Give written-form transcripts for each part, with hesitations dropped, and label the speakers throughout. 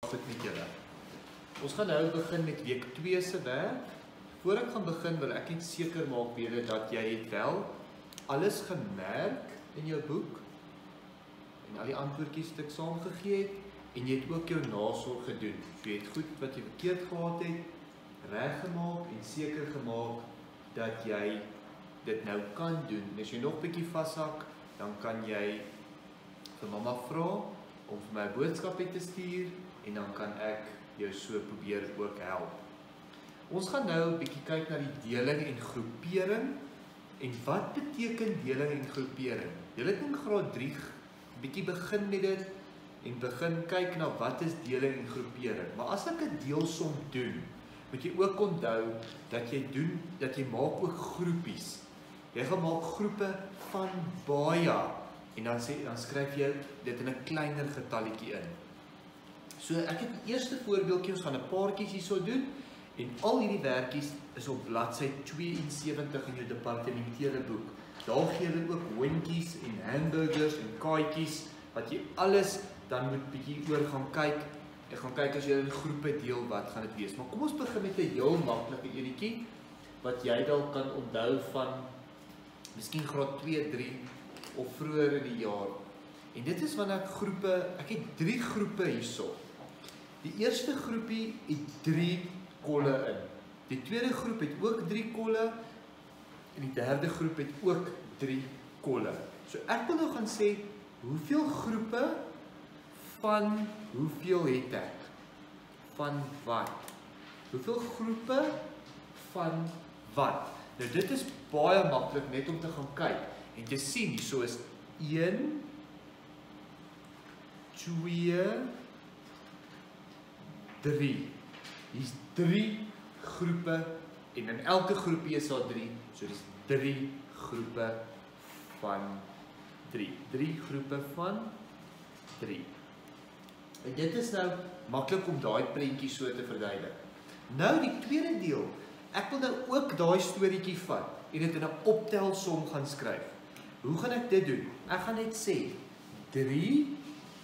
Speaker 1: Goed met julle. Ons gaan nou begin met week 2 se werk. Voor ek gaan begin wil ek net seker maak weer dat jy het wel alles gemerk in jou boek en al die antwoordjies wat ek saamgegee het en jy het ook jou nasorg gedoen. So jy het goed wat jy verkeerd gehad het, reggemaak en seker gemaak dat jy dit nou kan doen. En as jy nog bietjie vashak, dan kan jy vir mamma vra om vir my 'n boodskap te stuur en dan kan ek jou so probeer ook help. Ons gaan nou 'n bietjie kyk na die deling en groepering. En wat beteken deling en groepering? Julle het in graad 3 bietjie begin met dit en begin kyk na wat is deling en groepering. Maar as ek 'n deelsom doen, moet jy ook onthou dat jy maak ook groepies. Jy gaan maak groepe van baie en dan skryf jy dit in 'n kleiner getalletjie in. So ek het die eerste voorbeeldjie, ons gaan 'n paartjies hierso doen en al hierdie werkies is op bladsy 72 in jou departementele boek. Daar gee hulle ook hondjies en hamburgers en kaaitjies wat jy alles dan moet bietjie oor gaan kyk. Ek gaan kyk as jy in groepe deel wat gaan dit wees. Maar kom ons begin met 'n heel maklike enetjie wat jy dalk kan onthou van miskien graad 2, 3 of vroeër in die jaar. En dit is wanneer ek het 3 groepe hierso. Die eerste groepie het 3 kolle in. Die tweede groep het ook 3 kolle en die derde groep het ook 3 kolle. So ek wil nou gaan sê, hoeveel groepe van hoeveel het ek? Van wat? Hoeveel groepe van wat? Nou dit is baie maklik net om te gaan kyk en te sien, hierso is 1, 2, 3. Hier's 3 groepe en in elke groepie is daar 3. So dis 3 groepe van 3. 3 groepe van 3. En dit is nou maklik om daai prentjie so te verduidelik. Nou die tweede deel. Ek wil nou ook daai storieetjie vat en dit in 'n optelsom gaan skryf. Hoe gaan ek dit doen? Ek gaan net sê 3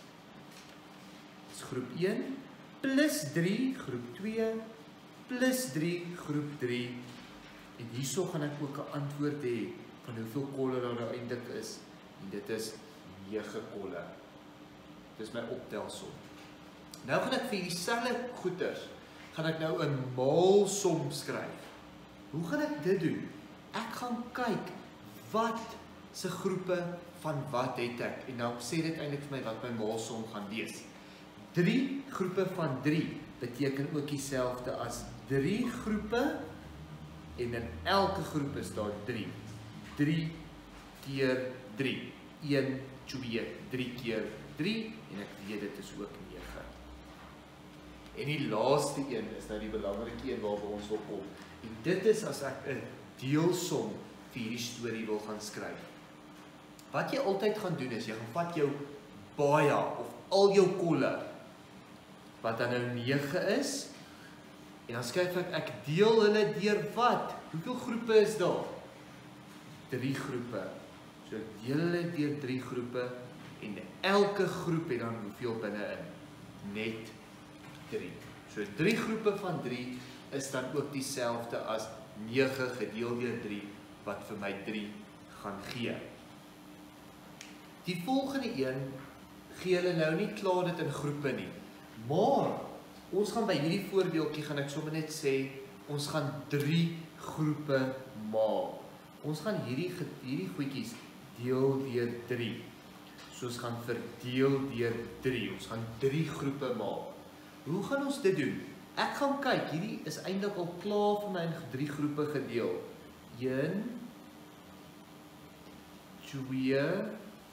Speaker 1: is groep 1 plus 3 groep 2 plus 3 groep 3 en hierso gaan ek ook 'n antwoord hê van hoeveel kolle daar nou eintlik is en dit is 9 kolle. Dit is my optelsom. Nou gaan ek vir dieselfde goeters gaan ek nou 'n maalsom skryf. Hoe gaan ek dit doen? Ek gaan kyk wat se groepe van wat het ek en dan sê dit eintlik vir my wat my maalsom gaan wees. 3 groepe van 3 beteken ook dieselfde as 3 groepe en in elke groep is daar 3. 3 keer 3. 1, 2, 3 keer 3 en ek weet dit is ook 9. En die laaste een is nou die belangrike een waarby ons wil kom. En dit is as ek 'n deelsom vir hierdie storie wil gaan skryf. Wat jy altyd gaan doen is, jy gaan vat jou baie of al jou kolle, wat dan nou 9 is, en dan skryf ek deel hulle deur wat? Hoeveel groepe is daar? 3 groepe. So ek deel hulle deur 3 groepe, en elke groep het dan hoeveel binne-in? Net 3. So 3 groepe van 3 is dan ook dieselfde as 9 gedeel deur 3, wat vir my 3 gaan gee. Die volgende een gee hulle nou nie klaar dit in groepe nie. Maar ons gaan by hierdie voorbeeldjie gaan ek sommer net sê, ons gaan 3 groepe maak. Ons gaan hierdie goedjies deel deur 3. So ons gaan verdeel deur 3. Ons gaan 3 groepe maak. Hoe gaan ons dit doen? Ek gaan kyk, hierdie is eintlik al klaar vir my in 3 groepe gedeel. 1, 2,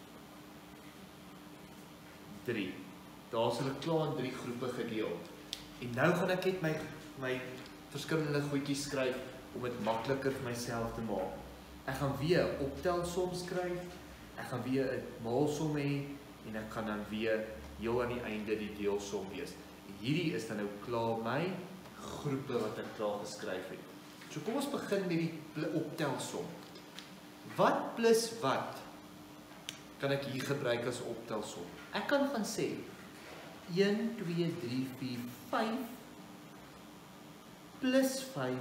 Speaker 1: 3. Daar is hulle klaar in 3 groepe gedeel. En nou gaan ek net my verskillende goedjies skryf om dit makliker vir myself te maak. Ek gaan weer 'n optelsom skryf, ek gaan weer 'n maalsom hê en ek gaan dan weer heel aan die einde die deelsom wees. En hierdie is dan nou klaar my groepe wat ek klaar geskryf het. So kom ons begin met die optelsom. Wat plus wat kan ek hier gebruik as optelsom? Ek kan gaan sê 1, 2, 3, 4, 5 plus 5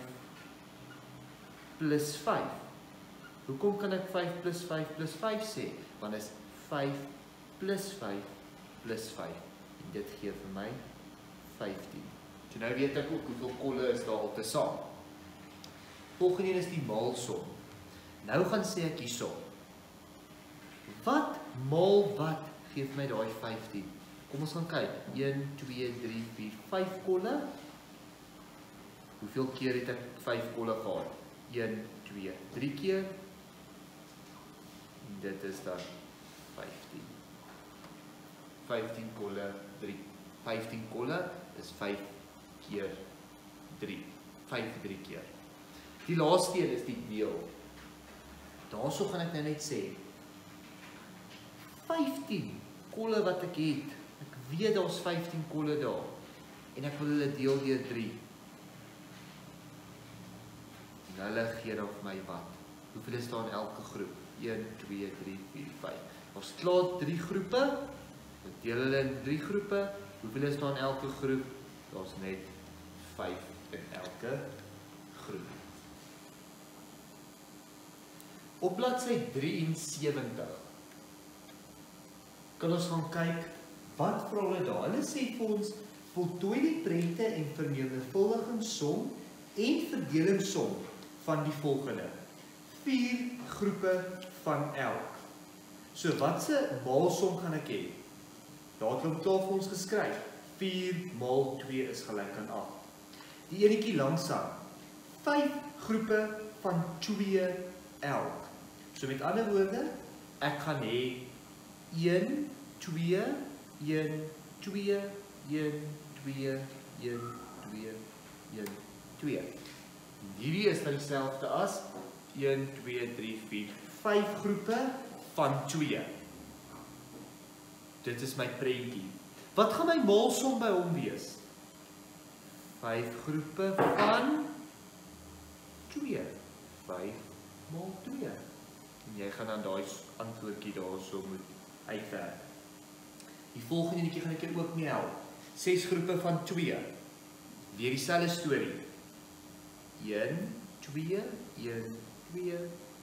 Speaker 1: plus 5. Hoekom kan ek 5 plus 5 plus 5 sê? Want is 5 plus 5 plus 5. En dit gee vir my 15. So nou weet ek ook hoeveel kolle is daar al te saam. Volgende is die maalsom. Nou gaan sê ek hierso. Wat maal wat gee vir my daai 15? Kom ons gaan kyk. 1, 2, 3, 4, 5 kolle. Hoeveel keer het ek 5 kolle gehad? 1, 2, 3 keer. En dit is dan 15. 15 kolle 3. 15 kolle is 5 keer 3. 5 3 keer. Die laaste een is die deel. Daarso gaan ek nou net sê 15 kolle wat ek het. Ek weet daar's 15 kolle daar. En ek wil hulle deel deur 3. En hulle gee dan vir my wat? Hoeveel is daar in elke groep? 1, 2, 3, 4, 5. Ons klaar 3 groepe. Ek deel hulle in 3 groepe. Hoeveel is daar in elke groep? Daar's net 5 in elke groep. Op bladsy 73 kan ons gaan kyk wat vra hulle daar. Hulle sê vir ons voltooi die prente en vermenigvuldigingssom en verdelingssom van die volgende 4 groepe van elk. So watse maalsom gaan ek hê? Daar het hulle klaar vir ons geskryf. 4 maal 2 is gelyk aan 8. Die enetjie langsaan 5 groepe van 2 elk. So met ander woorde, ek gaan hê 1, 2, 1, 2, 1, 2, 1, 2, 1, 2. Hierdie is dan dieselfde as 1, 2, 3, 4, 5 groepe van 2. Dit is my prentjie. Wat gaan my maalsom by hom wees? 5 groepe van 2. 5 maal 2. En jy gaan dan daai antwoordjie daarso moet uitwerk. Die volgende netjie gaan ek jou ook mee help. 6 groepe van 2. Weer dieselfde storie. 1, 2, 1, 2,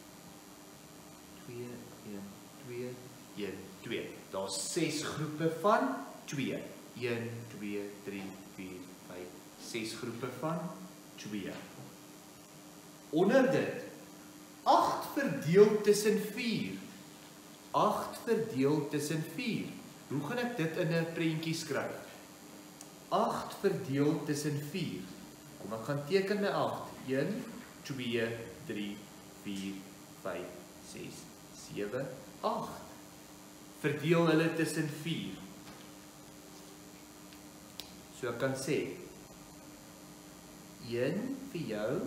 Speaker 1: 2, 1, 2, 1, 2. Daar's 6 groepe van 2. 1, 2, 3, 4, 5, 6 groepe van 2. Onder dit 8 verdeel tussen 4. 8 verdeel tussen 4. Hoe gaan ek dit in 'n prentjie skryf? 8 verdeel tussen 4. Kom ek gaan teken my 8. 1, 2, 3, 4, 5, 6, 7, 8. Verdeel hulle tussen 4. So ek kan sê 1 vir jou,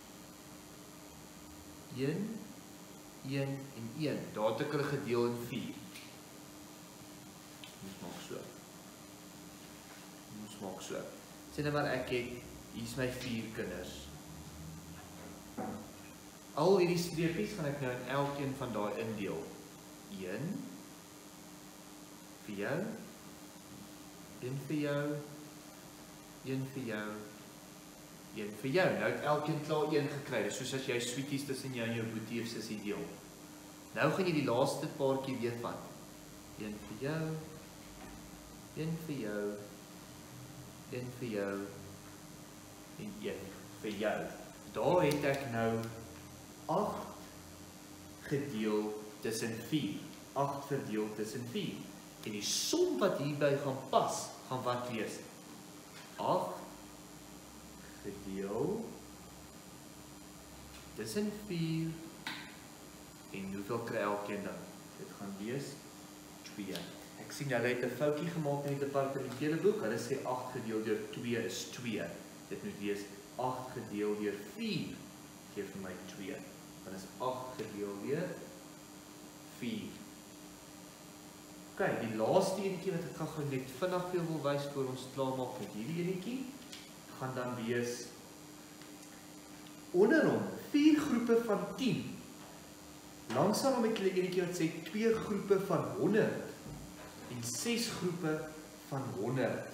Speaker 1: 1, 1 en 1. Daar het ek hulle gedeel in 4. Ons maak so. Ons maak so. Sê nou maar ek het, hier's my 4 kinders. Al hierdie streepies gaan ek nou in elkeen van daai indeel. 1 vir jou, 1 vir jou, 1 vir jou, 1 vir jou. Nou het elkeen klaar 1 gekry. Dis soos as jy sweeties tussen jou en jou boetie of sussie deel. Nou gaan jy die laaste paartjie weer vat. 1 vir jou, 1 vir jou, 1 vir jou en 1 vir jou. Daar het ek nou 8 gedeel tussen 4. 8 verdeel tussen 4. En die som wat hierby gaan pas, gaan wat wees? 8 gedeel tussen 4 en hoeveel kry elkeen dan? Dit gaan wees 2. Ek sien hulle het 'n foutjie gemaak in die departementele boek. Hulle sê 8 gedeel deur 2 is 2. Dit moet wees 8 gedeel deur 4 gee vir my 2. Dan is 8 gedeel deur 4. Ok, die laaste enetjie wat ek gaan net vinnig vir jou wil wys voor ons klaar maak met hierdie enetjie, gaan dan wees onder hom 4 groepe van 10. Langsaam met julle enetjie wat sê 2 groepe van 100 en 6 groepe van 100.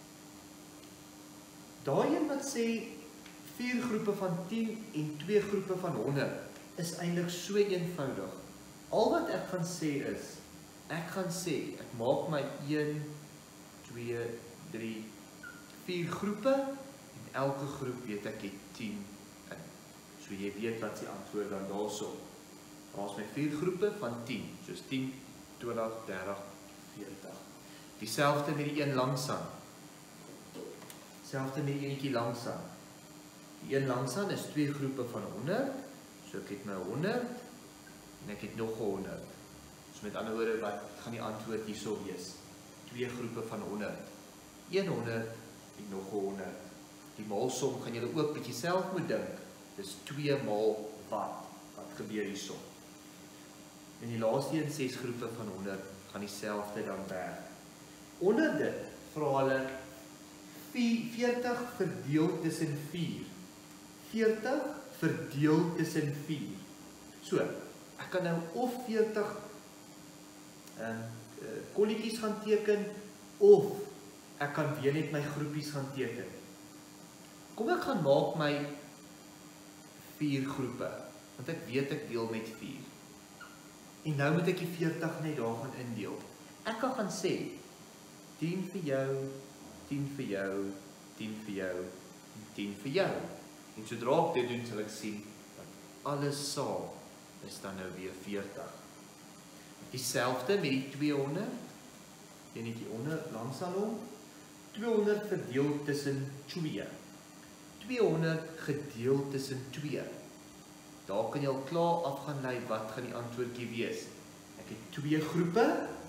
Speaker 1: Daai een wat sê 4 groepe van 10 en 2 groepe van 100 is eintlik so eenvoudig. Al wat ek gaan sê is, ek maak my 1, 2, 3, 4 groepe en elke groep weet ek het 10 in. So jy weet wat die antwoord dan daarso. Daar's my 4 groepe van 10, soos 10, 20, 30, 40. Dieselfde met die een langsaan. Dieselfde met die eentjie langsaan. Die een langsaan is 2 groepe van 100, so ek het my 100 en ek het nog 100. So met ander woorde, wat gaan die antwoord hierso wees? 2 groepe van 100. 100 en nog 100. Die maalsom gaan julle ook met jouself moet dink. Dis 2 maal wat? Wat gebeur hierso? En die laaste een 6 groepe van 100 gaan dieselfde dan werk. Onder dit vra hulle 40 verdeel tussen 4. 40 verdeel tussen 4. So, ek kan nou of 40 kolletjies gaan teken, of ek kan weer net my groepies gaan teken. Kom ek gaan maak my 4 groepe, want ek weet ek deel met 4. En nou moet ek die 40 net daar gaan indeel. Ek kan gaan sê, 10 vir jou, 10 vir jou, 10 vir jou, 10 vir jou. En sodra ek dit doen, sal ek sien, dat alles saam is dan nou weer 40. Dieselfde met die 200, en die onder langsaan hom, 200 verdeel tussen 2. 200 gedeel tussen 2. Daar kan jy al klaar af gaan lei, wat gaan die antwoordjie wees? Ek het 2 groepe,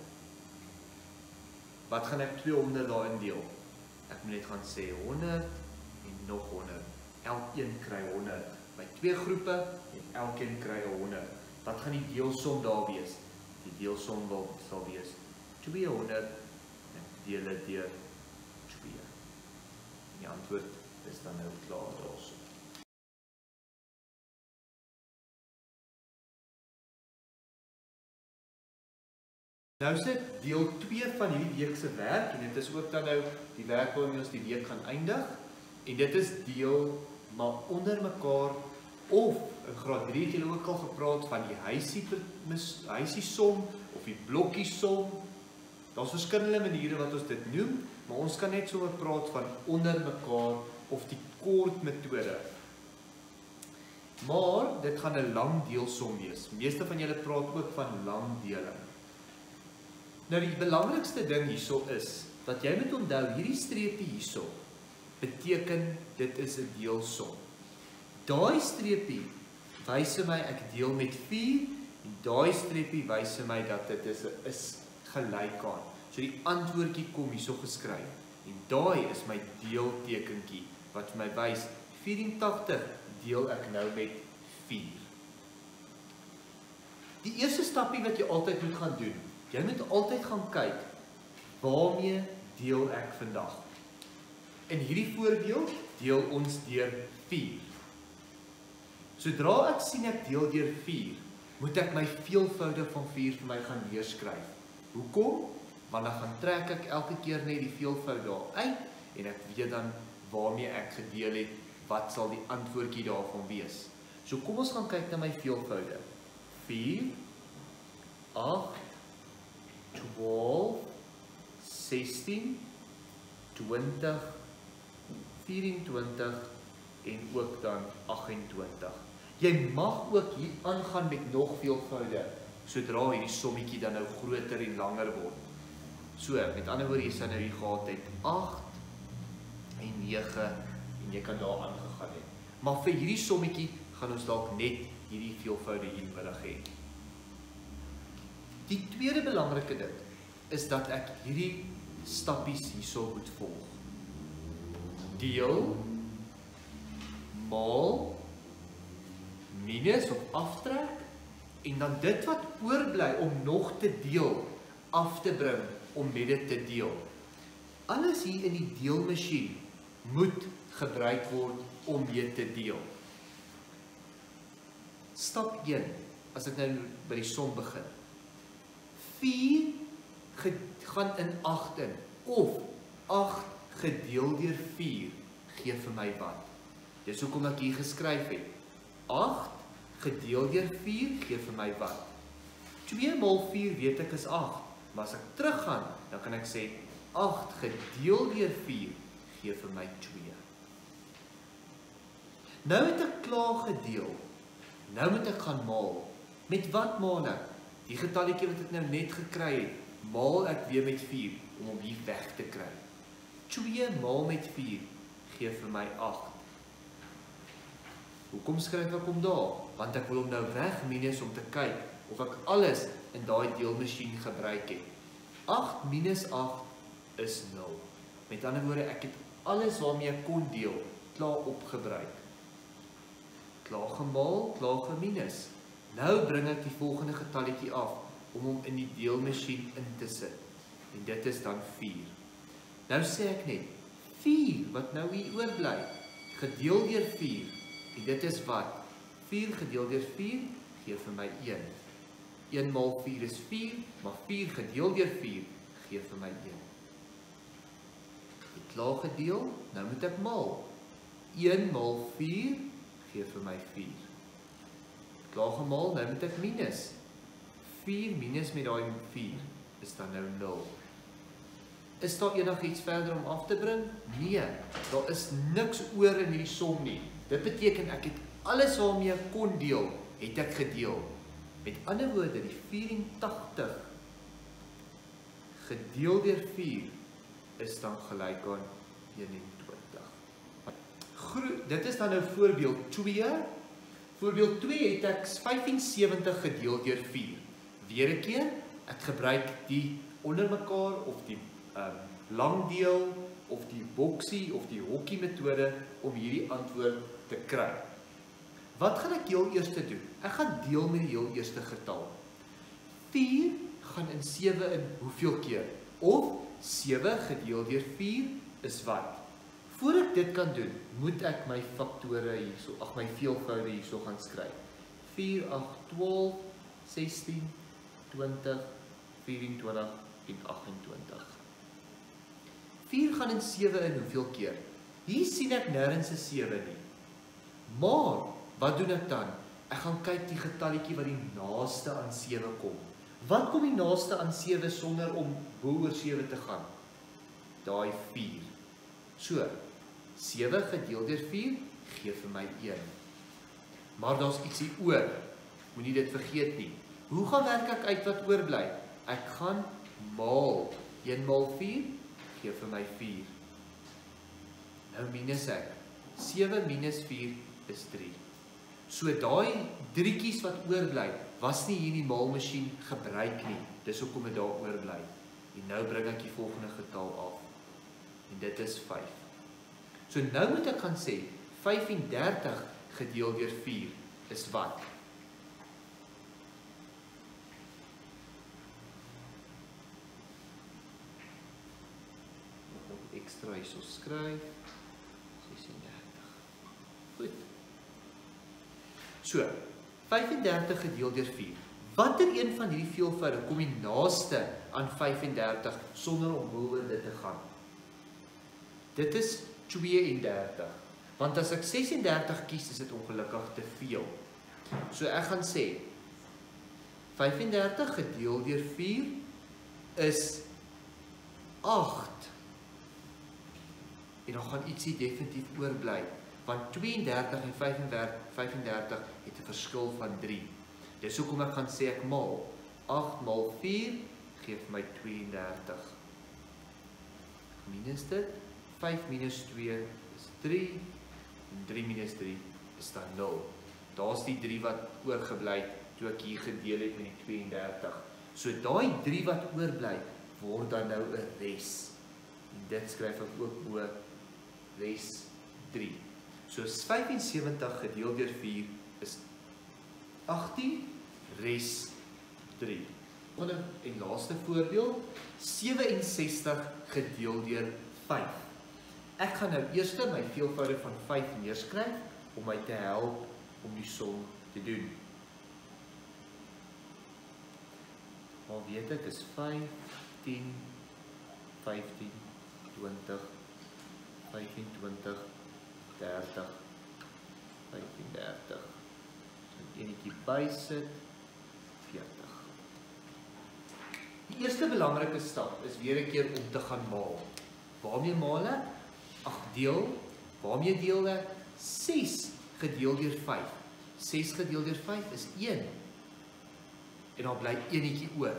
Speaker 1: wat gaan ek 200 daarin deel? Ek moet net gaan sê 100 en nog 100. Elkeen kry 100. By 2 groepe en elkeen kry 100. Wat gaan die deelsom daar wees? Die deelsom sal wees 200 en deel dit deur 2. En die antwoord is dan nou klaar daarso. Nou is dit deel 2 van hierdie week se werk, en dit is ook dan nou die werk waarmee ons die week gaan eindig. En dit is deel maar onder mekaar, of in graad 3 het julle ook al gepraat van die huisiesom of die blokkiesom. Daar's verskillende maniere wat ons dit noem, maar ons kan net so praat van onder mekaar of die kort metode. Maar dit gaan 'n lang deelsom wees. Meeste van julle praat ook van lang deling. Nou die belangrikste ding hierso is, dat jy moet onthou, hierdie streepie hierso, beteken dit is 'n deelsom. Daai streepie wys my ek deel met 4, en daai streepie wys my dat dit is gelyk aan. So die antwoordjie kom hierso geskryf, en daai is my deeltekentjie, wat vir my wys, 84 deel ek nou met 4. Die eerste stapie wat jy altyd moet gaan doen, jy moet altyd gaan kyk, waarmee deel ek vandag? In hierdie voorbeeld deel ons deur 4. Sodra ek sien ek deel deur 4, moet ek my veelvoude van 4 vir my gaan neerskryf. Hoekom? Want dan gaan trek ek elke keer net die veelvoud daar uit, en ek weet dan waarmee ek gedeel het, wat sal die antwoordjie daarvan wees. So kom ons gaan kyk na my veelvoude. 4, 8, 12, 16, 20, 24 en ook dan 28. Jy mag ook hier aangaan met nog veelvoude, sodra hierdie sommetjie dan nou groter en langer word. So, met ander woorde, jy sal nou hier gehad het 8 en 9 en jy kan daar aangegaan het. Maar vir hierdie sommetjie gaan ons dalk net hierdie veelvoude hier nodig hê. Die tweede belangrike ding is dat ek hierdie stappies hierso moet volg. Deel, maal, minus of aftrek, en dan dit wat oorbly om nog te deel, af te bring om met dit te deel. Alles hier in die deelmasjien moet gebruik word om mee te deel. Stap 1, as ek nou by die som begin. 4 gaan in 8 in. Of 8 gedeel deur 4 gee vir my wat? Dis hoekom ek hier geskryf het. 8 gedeel deur 4 gee vir my wat? 2 maal 4 weet ek is 8, maar as ek teruggaan, dan kan ek sê 8 gedeel deur 4 gee vir my 2. Nou het ek klaar gedeel. Nou moet ek gaan maal. Met wat maal ek? Die getalletjie wat ek nou net gekry het, maal ek weer met 4 om hom hier weg te kry. 2 maal met 4 gee vir my 8. Hoekom skryf ek hom daar? Want ek wil hom nou weg minus om te kyk of ek alles in daai deelmasjien gebruik het. 8 minus 8 is 0. Met ander woorde, ek het alles waarmee ek kon deel klaar opgebruik. Klaar gemaal, klaar geminus. Nou bring ek die volgende getalletjie af om hom in die deelmasjien in te sit. En dit is dan 4. Nou sê ek net 4 wat nou hier oorbly, gedeel deur 4. En dit is wat? 4 gedeel deur 4 gee vir my 1. 1 maal 4 is 4, maar 4 gedeel deur 4 gee vir my 1. Ek klaar gedeel, nou moet ek maal. 1 maal 4 gee vir my 4. Klaar gemaal, nou moet ek minus. 4 minus met daai 4 is dan nou 0. Is daar enigiets verder om af te bring? Nee, daar is niks oor in hierdie som nie. Dit beteken ek het alles waarmee ek kon deel, het ek gedeel. Met ander woorde, die 84 gedeel deur 4 is dan gelyk aan 21. Dit is dan nou voorbeeld 2. Voorbeeld 2 het ek 75 gedeel deur 4. Weer 'n keer, ek gebruik die onder mekaar of die lang deel of die boksie of die hokkie metode om hierdie antwoord te kry. Wat gaan ek heel eers doen? Ek gaan deel met die heel eerste getal. 4 gaan in 7 in hoeveel keer? Of 7 gedeel deur 4 is wat? Voor ek dit kan doen, moet ek my faktore hierso, my veelvoude hierso gaan skryf. 4, 8, 12, 16, 20, 24 en 28. 4 gaan in 7 in hoeveel keer? Hier sien ek nêrens 'n 7 nie. Maar, wat doen ek dan? Ek gaan kyk die getalletjie wat die naaste aan 7 kom. Wat kom die naaste aan 7 sonder om bo oor 7 te gaan? Daai 4. So, 7 gedeel deur 4 gee vir my 1. Maar daar's ietsie oor. Moenie dit vergeet nie. Hoe gaan werk ek uit wat oorbly? Ek gaan maal. 1 maal 4 gee vir my 4. Nou minus ek. 7 minus 4 is 3. So daai drietjies wat oorbly, was nie hier in die maalmasjien gebruik nie. Dis hoekom dit daar oorbly. En nou bring ek die volgende getal af. En dit is 5. So nou moet ek gaan sê 35 gedeel deur 4 is wat? Nog ekstra hierso skryf. 36. Goed. So, 35 gedeel deur 4. Watter een van hierdie veelvoude kom die naaste aan 35 sonder om bo oor dit te gaan? Dit is 32. Want as ek 36 kies, is dit ongelukkig te veel. So ek gaan sê 35 gedeel deur 4 is 8. En dan gaan ietsie definitief oorbly, want 32 en 35 het 'n verskil van 3. Dis hoekom ek gaan sê ek maal. 8 maal 4 gee vir my 32. Minus dit, 5 minus 2 is 3, en 3 minus 3 is dan 0. Daar's die 3 wat oorgebly het, toe ek hier gedeel het met die 32. So daai 3 wat oorbly, word dan nou 'n res. En dit skryf ek ook bo res 3. So 75 gedeel deur 4 is 18 res 3. En laaste voorbeeld, 67 gedeel deur 5. Ek gaan nou eers my veelvoude van 5 neerskryf om my te help om die som te doen. Maar weet ek is 5, 10, 15, 20, 25, 30, 35. So enetjie bysit, 40. Die eerste belangrike stap is weer 'n keer om te gaan maal. Waarmee maal ek? Deel. Waarmee deel ek? 6 gedeel deur 5. 6 gedeel deur 5 is 1. En dan bly enetjie oor.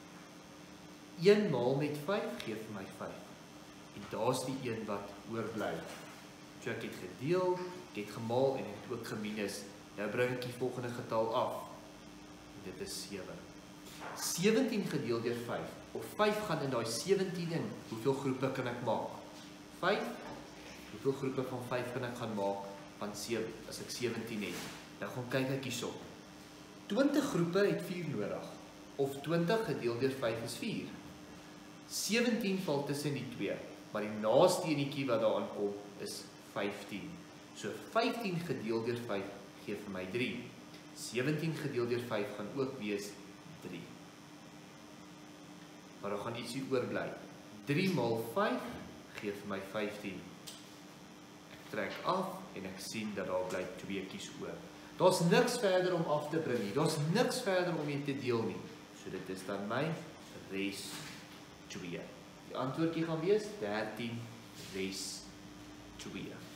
Speaker 1: 1 maal met 5 gee vir my 5. En daar's die een wat oorbly. So ek het gedeel, ek het gemaal en ek het ook geminus. Nou bring ek die volgende getal af. En dit is 7. 17 gedeel deur 5. Of 5 gaan in daai 17 in. Hoeveel groepe kan ek maak? 5. Hoeveel groepe van 5 kan ek gaan maak van 7 as ek 17 het? Nou gaan kyk ek hierso. 20 groepe het 4 nodig. Of 20 gedeel deur 5 is 4. 17 val tussen die 2, maar die naaste enetjie wat daaraan kom is 15. So 15 gedeel deur 5 gee vir my 3. 17 gedeel deur 5 gaan ook wees 3. Maar daar gaan ietsie oorbly. 3 maal 5 gee vir my 15. Ek trek af en ek sien dat daar bly 2 kies oor. Daar's niks verder om af te bring nie. Daar's niks verder om mee te deel nie. So dit is dan my res 2. Die antwoordjie gaan wees 13 res 2.